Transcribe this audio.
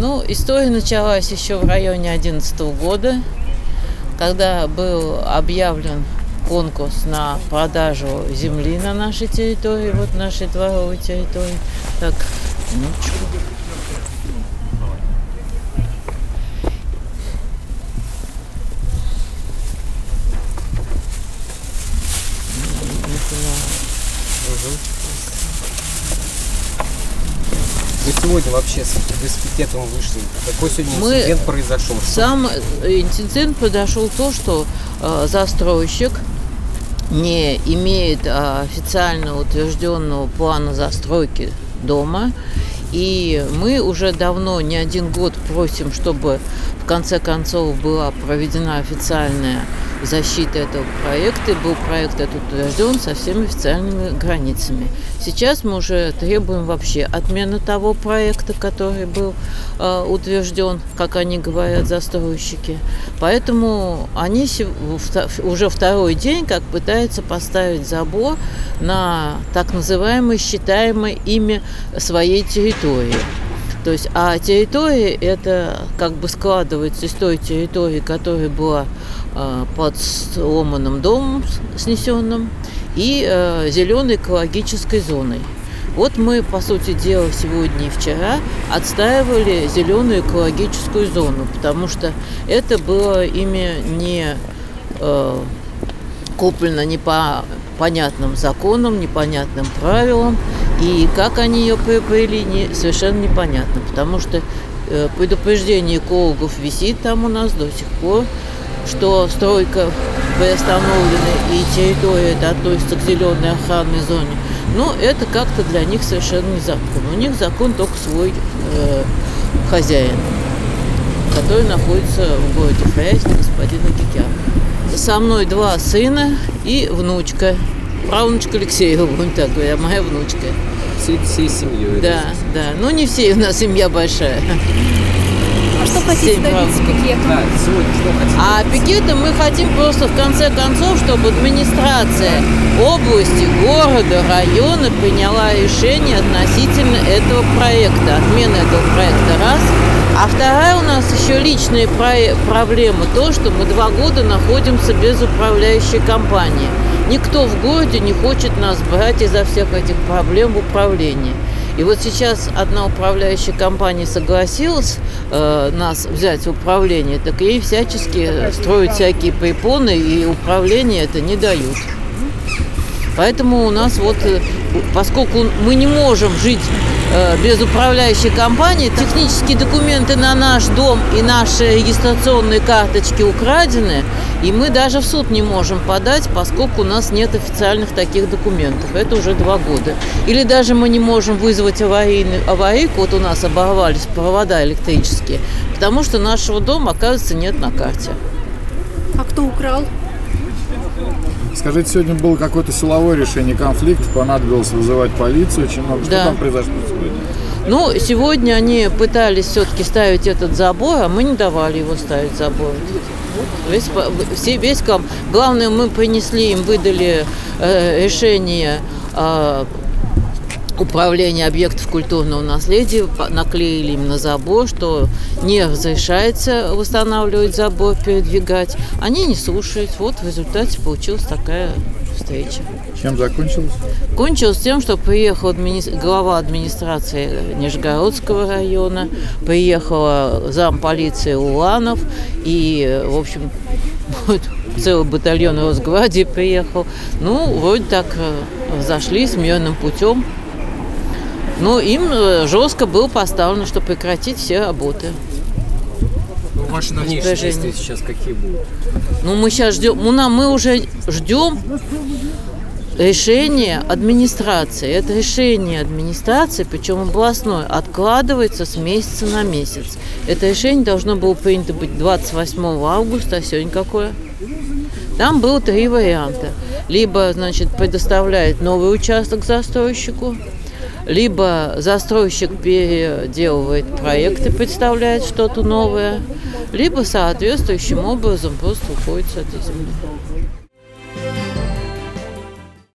Ну, история началась еще в районе 2011 года, когда был объявлен конкурс на продажу земли на нашей территории, вот нашей дворовой территории. Так, минуточку. Вы сегодня вообще вы с пикетом вышли. Какой сегодня инцидент произошел? Сам инцидент произошел то, что застройщик не имеет официально утвержденного плана застройки дома. И мы уже давно, не один год, просим, чтобы в конце концов была проведена официальная защита этого проекта. И был проект этот утвержден со всеми официальными границами. Сейчас мы уже требуем вообще отмены того проекта, который был утвержден, как они говорят, застройщики. Поэтому они уже второй день как пытаются поставить забор на так называемой считаемой ими своей территории. То есть, а территория это как бы складывается из той территории, которая была под сломанным домом снесенным, и зеленой экологической зоной. Вот мы, по сути дела, сегодня и вчера отстаивали зеленую экологическую зону, потому что это было ими не куплено не по понятным законам, непонятным правилам, и как они ее приобрели, совершенно непонятно, потому что предупреждение экологов висит там у нас до сих пор, что стройка приостановлена и территория это относится к зеленой охранной зоне. Но это как-то для них совершенно не закон. У них закон только свой хозяин, который находится в городе Фрязино, господин Агикян. Со мной 2 сына и внучка. Правнучка Алексеева, будем так говорить, моя внучка. Всей семьей. Да, да. Ну, не все, у нас семья большая. А что хотите добиться пикетом? Да, сегодня что хотите? А пикетом мы хотим просто в конце концов, чтобы администрация области, города, района приняла решение относительно этого проекта, отмены этого проекта, раз. А вторая у нас еще личная проблема, то, что мы 2 года находимся без управляющей компании. Никто в городе не хочет нас брать из-за всех этих проблем в управлении. И вот сейчас одна управляющая компания согласилась нас взять в управление, так ей всячески строят всякие препоны, и управление это не дают. Поэтому у нас вот, поскольку мы не можем жить без управляющей компании, технические документы на наш дом и наши регистрационные карточки украдены, и мы даже в суд не можем подать, поскольку у нас нет официальных таких документов. Это уже 2 года. Или даже мы не можем вызвать аварийку, вот у нас оборвались провода электрические, потому что нашего дома, оказывается, нет на карте. А кто украл? Скажите, сегодня было какое-то силовое решение конфликта, понадобилось вызывать полицию, очень много. Что там произошло сегодня? Ну, сегодня они пытались все-таки ставить этот забор, а мы не давали его ставить забор. Главное, мы принесли им, выдали решение управления объектов культурного наследия, наклеили им на забор, что не разрешается восстанавливать забор, передвигать. Они не слушают. Вот в результате получилась такая встреча. Чем закончилось? Кончилось тем, что приехал глава администрации Нижегородского района, приехала замполиции Уланов, и, в общем, целый батальон Росгвардии приехал. Ну, вроде так разошлись мирным путем. Но им жестко было поставлено, чтобы прекратить все работы. Ваши дальнейшие действия сейчас какие будут? Ну, мы сейчас ждем, мы уже ждем решения администрации. Это решение администрации, причем областное, откладывается с месяца на месяц. Это решение должно было принято быть 28 августа, а сегодня какое? Там было 3 варианта. Либо, значит, предоставляет новый участок застройщику, либо застройщик переделывает проект и представляет что-то новое, либо соответствующим образом просто уходит с этой земли.